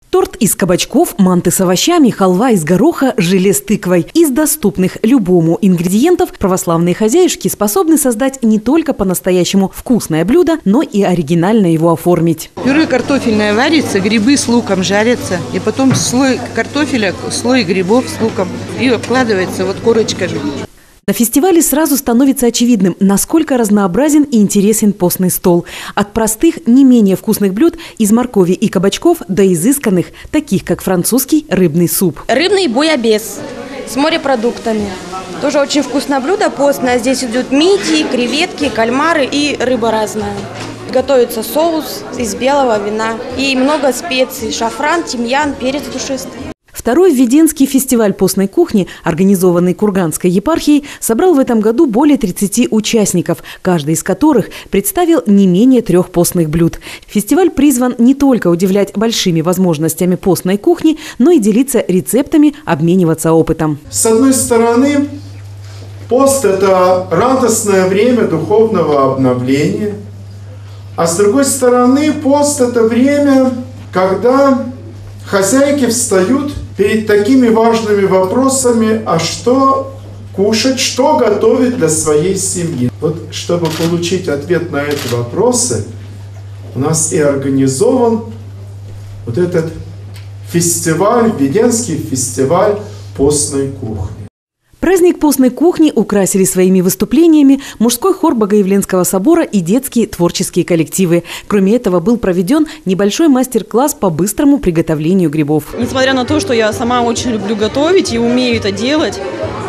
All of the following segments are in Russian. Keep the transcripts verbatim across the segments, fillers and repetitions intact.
Торт из кабачков, манты с овощами, халва из гороха, желе с тыквой. Из доступных любому ингредиентов православные хозяюшки способны создать не только по-настоящему вкусное блюдо, но и оригинально его оформить. Пюре картофельное варится, грибы с луком жарятся, и потом слой картофеля, слой грибов с луком, и обкладывается вот корочками. На фестивале сразу становится очевидным, насколько разнообразен и интересен постный стол. От простых, не менее вкусных блюд из моркови и кабачков до изысканных, таких как французский рыбный суп. Рыбный буябес с морепродуктами. Тоже очень вкусное блюдо постное. Здесь идут мидии, креветки, кальмары и рыба разная. Готовится соус из белого вина и много специй. Шафран, тимьян, перец душистый. Второй Введенский фестиваль постной кухни, организованный Курганской епархией, собрал в этом году более тридцати участников, каждый из которых представил не менее трех постных блюд. Фестиваль призван не только удивлять большими возможностями постной кухни, но и делиться рецептами, обмениваться опытом. С одной стороны, пост – это радостное время духовного обновления, а с другой стороны, пост – это время, когда хозяйки встают перед такими важными вопросами, а что кушать, что готовить для своей семьи. Вот чтобы получить ответ на эти вопросы, у нас и организован вот этот фестиваль, Введенский фестиваль постной кухни. Праздник постной кухни украсили своими выступлениями мужской хор Богоявленского собора и детские творческие коллективы. Кроме этого, был проведен небольшой мастер-класс по быстрому приготовлению грибов. Несмотря на то, что я сама очень люблю готовить и умею это делать,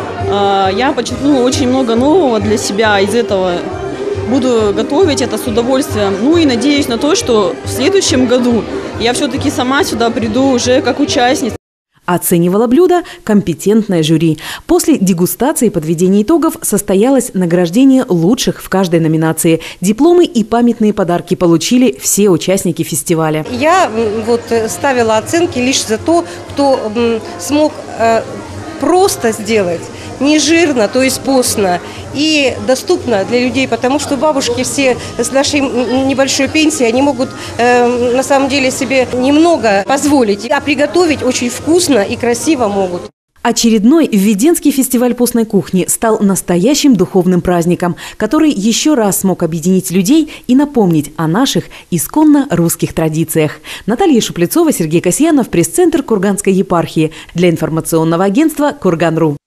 я почерпнула очень много нового для себя из этого. Буду готовить это с удовольствием. Ну и надеюсь на то, что в следующем году я все-таки сама сюда приду уже как участница. Оценивала блюдо компетентное жюри. После дегустации и подведения итогов состоялось награждение лучших в каждой номинации. Дипломы и памятные подарки получили все участники фестиваля. Я вот ставила оценки лишь за то, кто смог просто сделать, не жирно, то есть постно, и доступно для людей, потому что бабушки все с нашей небольшой пенсией, они могут э, на самом деле себе немного позволить, а приготовить очень вкусно и красиво могут. Очередной Введенский фестиваль постной кухни стал настоящим духовным праздником, который еще раз смог объединить людей и напомнить о наших исконно русских традициях. Наталья Шуплецова, Сергей Касьянов, пресс-центр Курганской епархии для информационного агентства «Курган.ру».